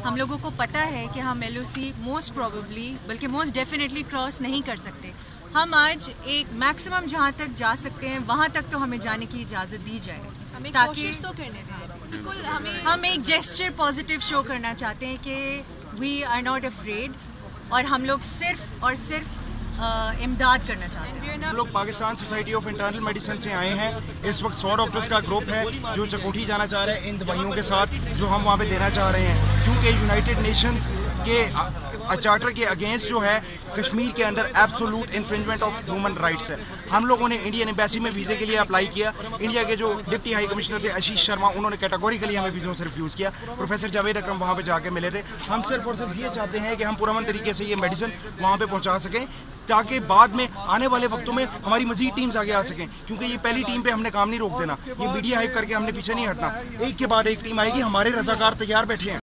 ہم لوگوں کو پتہ ہے کہ ہم LOC موسٹ پروبیبلی بلکہ موسٹ ڈیفینیٹلی کراس نہیں کر سکتے. ہم آج ایک میکسیمم جہاں تک جا سکتے ہیں وہاں تک تو ہمیں جانے کی اجازت دی جائے تاکہ ہم ایک جیسچر پازیٹیو شو کرنا چاہتے ہیں کہ وی آر ناٹ افریڈ اور ہم لوگ صرف اور صرف امداد کرنا چاہتے ہیں. ہم لوگ Pakistan society of internal medicine سے آئے ہیں. اس وقت 100 ڈاکٹرز کا گروپ ہے جو چکوٹھی جانا چاہ رہے ہیں ان دوائیوں کے ساتھ جو ہم وہاں پہ دینا چاہ رہے ہیں, کیونکہ یونائٹڈ نیشنز کے چارٹر کے اگینسٹ جو ہے کشمیر کے اندر absolute infringement of human rights ہے. ہم لوگوں نے انڈین ایمبیسی میں ویزے کے لیے اپلائی کیا. انڈیا کے جو ڈپٹی ہائی کمشنر تھے آشیش شرما, انہوں نے کیٹاگوریکلی ہمیں ویزوں سے ریفیوز کیا. پروفیسر جاوید اکرم وہاں پہ جا کے ملے تھے. ہم صرف اور صرف یہ چاہتے ہیں کہ ہم پرامن طریقے سے یہ میڈیسن وہاں پہ پہنچا سکیں تاکہ بعد میں آنے والے وقتوں میں ہماری مزید ٹیمز آگے آ سکیں, کیونکہ یہ پہلی ٹیم پہ ہم نے کام نہیں روک دینا. یہ میڈیا ہائپ کر کے ہم نے پیچھے نہیں ہٹنا. ایک کے بعد ایک ٹیم آئے گی. ہمارے رضاکار تیار بیٹھے ہیں.